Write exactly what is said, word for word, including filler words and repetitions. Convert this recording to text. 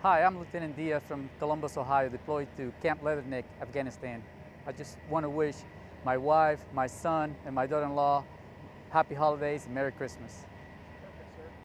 Hi, I'm Lieutenant Diaz from Columbus, Ohio, deployed to Camp Leatherneck, Afghanistan. I just want to wish my wife, my son, and my daughter-in-law happy holidays and Merry Christmas.